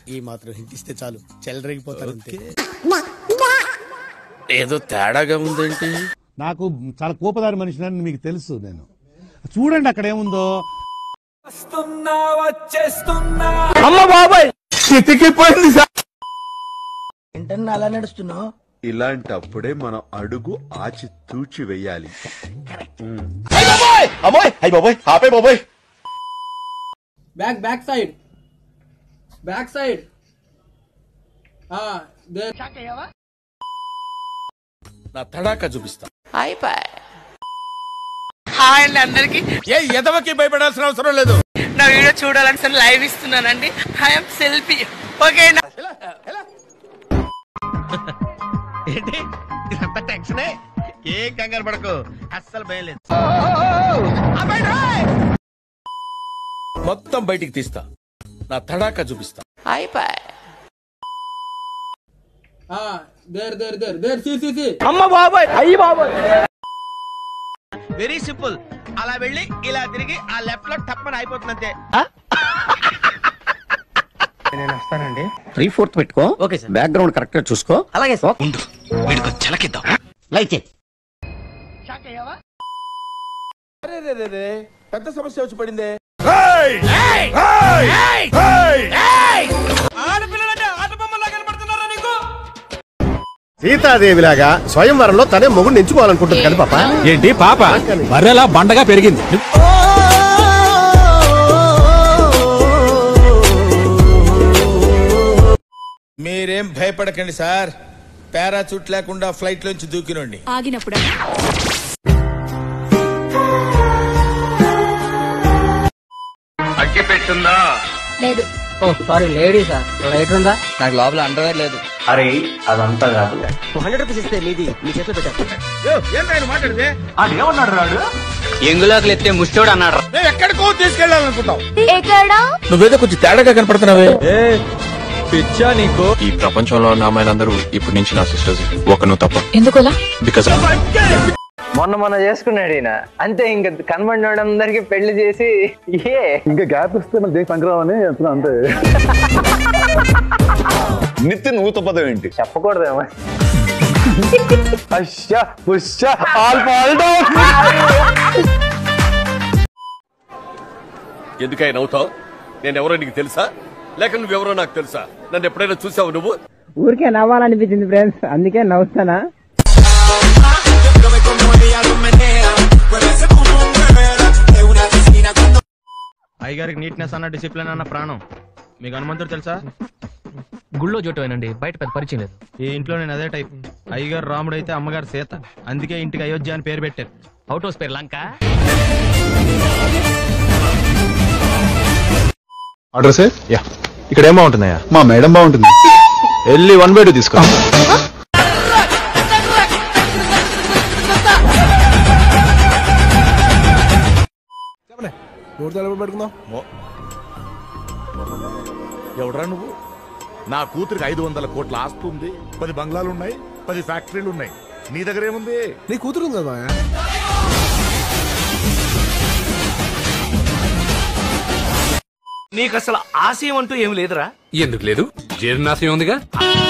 ఈ మాత్రం హింటిస్తే చాలు చెలరేగిపోతారు అంతే. ఏదో తేడాగా ఉందేంటి? నాకు చాలా కోపదారి మనిషిని మీకు తెలుసు. నేను చూడండి అక్కడ ఏముందో. ఏంటన్నా అలా నడుస్తున్నావు? ఇలాంటప్పుడే మనం అడుగు ఆచి తూచి వెయ్యాలి. బ్యాక్ సైడ్ నా తడాకా చూపిస్తా. హాయ్ అండి అందరికి. ఏ ఎదవకి భయపడాల్సిన అవసరం లేదు. నా వీడియో చూడాలని సార్ లైవ్ ఇస్తున్నానండి. I'm selfie. ఓకేనా? ఏంటి ఇదంతా టెన్షనే? ఏం కంగారు పడకు, అస్సలు భయం లేదు. మొత్తం బయటికి తీస్తా. నా తడాకా చూపిస్తా. Very simple. అలా వెళ్ళి ఇలా తిరిగి ఆ లెఫ్ట్ లో టప్పని అయిపోతుంది అంతే. నేను వస్తానండి. 3/4 పెట్టుకో. Okay sir. బ్యాక్గ్రౌండ్ కరెక్ట్ గా చూసుకో. అలాగే సార్. ఉండు, వీడికి చలకిద్దాం. లైక్ చేయి. పెద్ద సమస్య వచ్చి పడిందే. సీతాదేవిలాగా స్వయంవరంలో తనే మొగుడు ఎంచుకోవాలనుకుంటుంది కదా పాప. ఏంటి పాప బర్రెలా బండగా పెరిగింది. మీరేం భయపడకండి సార్. పారాచూట్ లేకుండా ఫ్లైట్ లోంచి దూకినండి. ఆగినప్పుడు అగ్గి పెట్టుందా? లేదు. ఓ సారీ లేడీసా? లైట్ ఉందా? నాకు లోపల అండర్వేర్ లేదు. అరే అదంతా కాదు. 100 రూపీస్ ఇస్తే మీది మీ చేతిలో పెట్టారు. ఏంటో మాట్లాడితే అదేమన్నాడు రాడు? ఎంగులోకి ఎత్తే ముష్టోడు అన్నాడు. నేను ఎక్కడికో తీసుకెళ్ళాలనుకుంటావు. నువ్వేదో కొంచెం తేడాగా కనపడుతున్నావే. పిచ్చా నీకు? ఈ ప్రపంచంలో ఉన్న అమ్మాయిలందరూ ఇప్పటి నుంచి నా సిస్టర్స్. ఒక నువ్వు తప్ప. ఎందుకలా? బికాస్ మొన్న చేసుకున్నాడు ఈయన అంతే. ఇంకా కనబడిన అందరికి పెళ్లి చేసి ఇంకా గ్యాప్ ఇస్తే మళ్ళీ దేనికి సంక్రమని చెప్తున్నా అంతే. నిత్య నువ్వు తప్పదేం ఏంటి? చెప్పకూడదేమో. ఎందుకై నవ్వుతావు? నేనెవరో నీకు తెలుసా? లేక నువ్వెవరో నాకు తెలుసా? నన్ను ఎప్పుడైనా చూసావు నువ్వు? ఊరికే నవ్వాలనిపించింది ఫ్రెండ్స్, అందుకే నవ్వుతానా. అయ్యగారికి నీట్నెస్ అన్న డిసిప్లిన్ అన్న ప్రాణం. మీకు హనుమంతుడు తెలుసా? గుళ్ళో జోటమేనండి, బయట పెద్ద పరిచయం లేదు. ఈ ఇంట్లో నేను అదే టైప్. అయ్యగారు రాముడు అయితే అమ్మగారు సీత. అందుకే ఇంటికి అయోధ్య అని పేరు పెట్టారు. అవుట్ హౌస్ పేరు లంక. Order sir. యా, ఇక్కడ ఏం బాగుంటుందయ్యా? మా మేడం బాగుంటుంది. వెళ్ళి 1/2 తీసుకో. ఎవడరా నువ్వు? నా కూతురికి 500 కోట్ల ఆస్తి ఉంది, 10 బంగ్లాలు ఉన్నాయి, 10 ఫ్యాక్టరీలు ఉన్నాయి. నీ దగ్గర ఏముంది? నీ కూతురు ఉంది కదా. నీకు అసలు ఆశయం అంటూ ఏమి లేదురా? ఎందుకు లేదు? జీర్ణాశయం ఉందిగా.